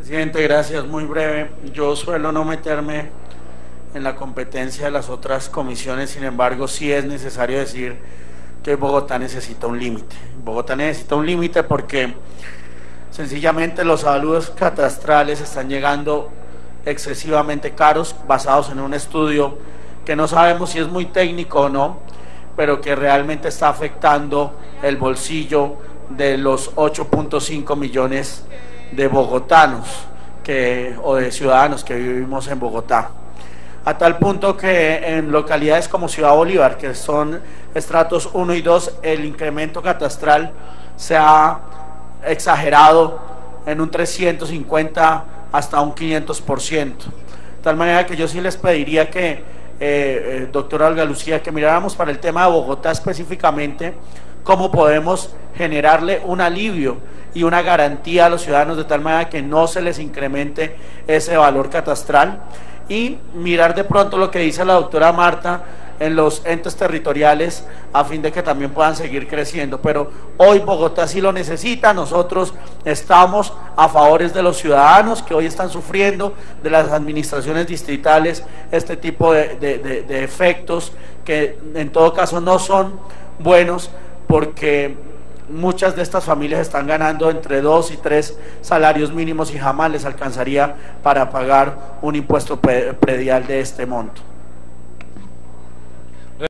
Presidente, gracias. Muy breve. Yo suelo no meterme en la competencia de las otras comisiones, sin embargo, sí es necesario decir que Bogotá necesita un límite. Bogotá necesita un límite porque sencillamente los avalúos catastrales están llegando excesivamente caros, basados en un estudio que no sabemos si es muy técnico o no, pero que realmente está afectando el bolsillo de los 8.5 millones de bogotanos o de ciudadanos que vivimos en Bogotá, a tal punto que en localidades como Ciudad Bolívar, que son estratos 1 y 2, el incremento catastral se ha exagerado en un 350 hasta un 500%, de tal manera que yo sí les pediría que, doctora Olga Lucía, que miráramos para el tema de Bogotá específicamente cómo podemos generarle un alivio y una garantía a los ciudadanos de tal manera que no se les incremente ese valor catastral, y mirar de pronto lo que dice la doctora Marta en los entes territoriales a fin de que también puedan seguir creciendo. Pero hoy Bogotá sí lo necesita. Nosotros estamos a favor de los ciudadanos que hoy están sufriendo, de las administraciones distritales, este tipo de efectos que en todo caso no son buenos, porque muchas de estas familias están ganando entre 2 y 3 salarios mínimos y jamás les alcanzaría para pagar un impuesto predial de este monto.